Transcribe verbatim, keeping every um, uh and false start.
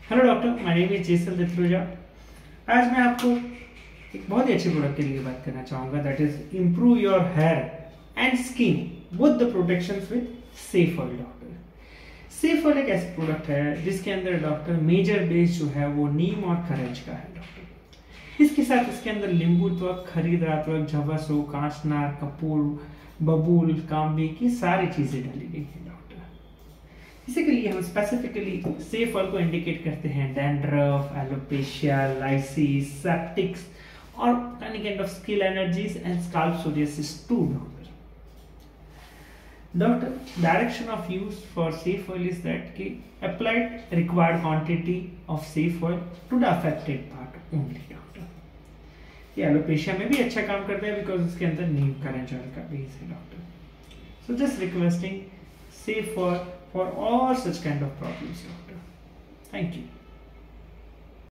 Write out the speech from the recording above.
Hello doctor, my name is Jesal Datroja. आज मैं आपको एक बहुत ही अच्छे प्रोडक्ट के लिए बात करना चाहूँगा, that is improve your hair and skin with the protection with safe oil. Doctor, safe oil एक ऐसा प्रोडक्ट है जिसके अंदर डॉक्टर मेजर बेस जो है वो नीम और खरंज का है। डॉक्टर, इसके साथ इसके अंदर लींबू त्वक, खरीदरात्वक, झवसो, कांचनार, कपूर, बबूल, काम्बी की सारी चीजें डाली गई है। डॉक्टर, इसी के लिए हम स्पेसिफिकली सेफ ऑयल को इंडिकेट करते हैं डैंड्रफ, एलोपेशिया, लाइसिस, सेप्टिक्स और any kind of skin allergies and scalp psoriasis too. Doctor, doctor direction of use for safe oil is that कि applied required quantity of safe oil to the affected part only. Doctor, ये alopecia में भी अच्छा काम करता है because इसके अंदर नीम खरंज ऑयल का बेस है। Doctor, so just requesting safe for for all such kind of problems, doctor. Thank you.